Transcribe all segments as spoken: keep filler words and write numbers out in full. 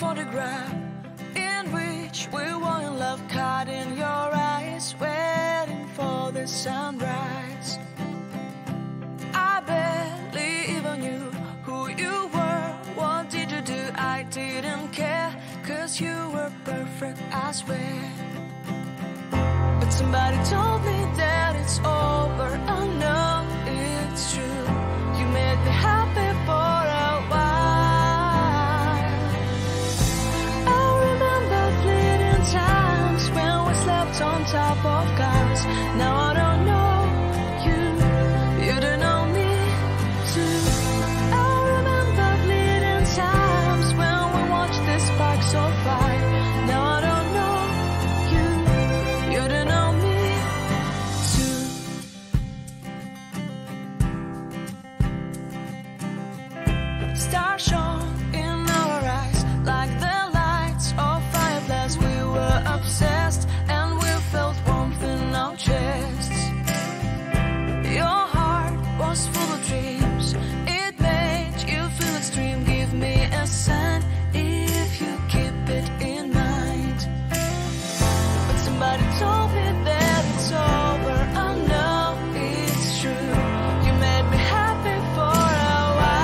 photograph in which we were in love, caught in your eyes, waiting for the sunrise. I barely even knew who you were. What did you do? I didn't care, 'cause you were perfect, I swear. But somebody told me that it's over. I know it's true. You made me happy for a while. I remember fleeting times when we slept on top of cars. Now I don't know you, you don't know me too. I remember fleeting times when we watched the sparks so fire. Now I don't know you, you don't know me too. Stars shone in our eyes like the lights of fireplace. We were obsessed and we felt warmth in our chests. Your heart was full of dreams. It made you feel extreme. Give me a sign if you keep it in mind. But somebody told me that it's over. I know it's true. You made me happy for a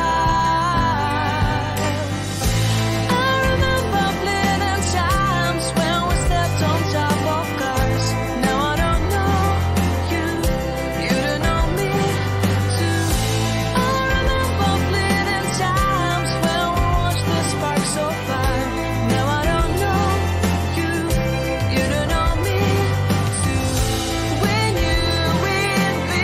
while. I remember fleeting times when we slept on top of cars. Now I don't know you, you don't know me too. I remember fleeting times when we watched the sparks so fire. Now I don't know you, you don't know me too. We knew we'd be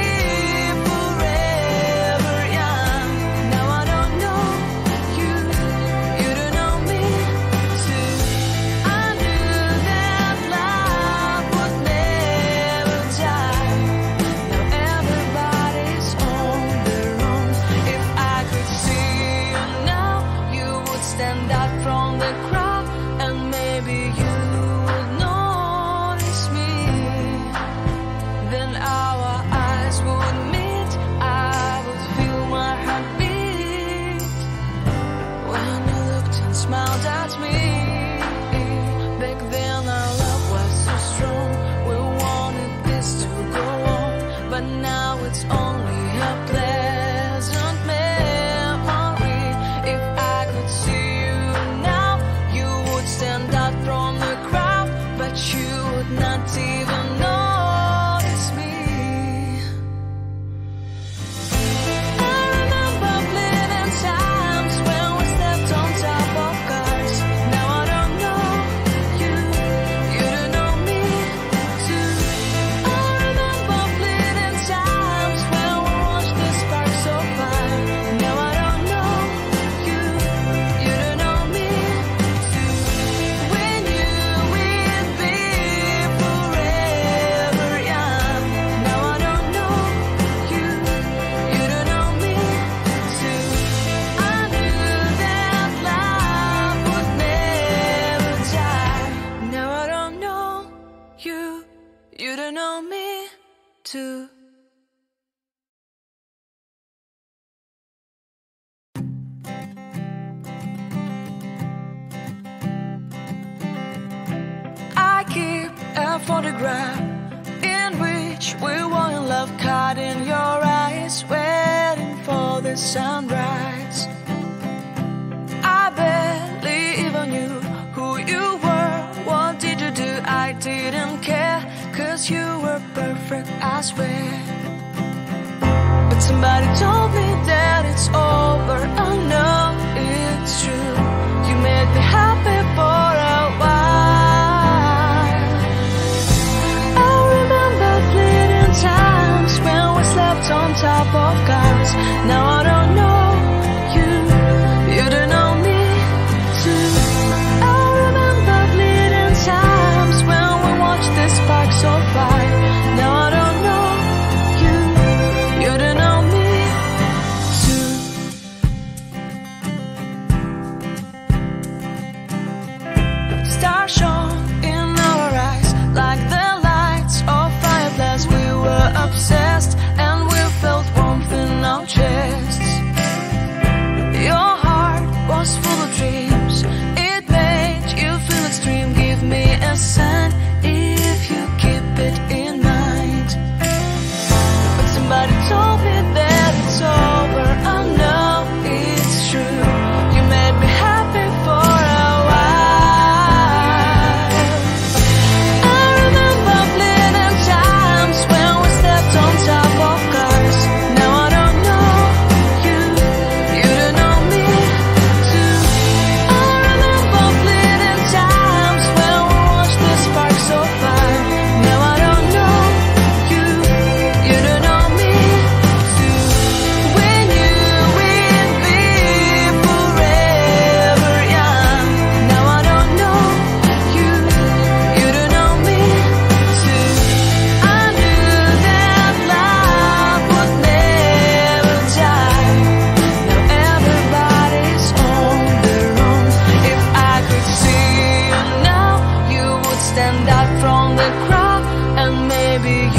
forever young. Now I don't know you, you don't know me too. I knew that love would never die. Now everybody's on their own. If I could see you now, you would stand out from the crowd, and maybe you would notice me. Then our eyes would meet. I would feel my heart beat when you looked and smiled at me. Back then our love was so strong. We wanted this to go on, but now it's only a pleasant memory. If I could see you now, you would stand out from the crowd, but you would not even notice me. I remember fleeting times when we slept on top of cars. Now I don't know you, you don't know me too. I remember fleeting times when we watched the sparks so fire. Now I don't know you, you don't know me too. We knew we'd be forever young. Now I don't know you, you don't know me too. I knew that love would never die. Now I don't know you, you don't know me too. I keep a photograph in which we were in love, caught in your eyes, waiting for the sunrise. I barely even knew who you were. What did you do? I didn't care, 'cause you were perfect, I swear. But somebody told me that it's over. I know it's true. You made me happy for a while. I remember fleeting times when we slept on top of cars. Now I don't know you, you don't know me too. I remember fleeting times when we watched the sparks so fire. Now I don't know you, you don't know me too. maybe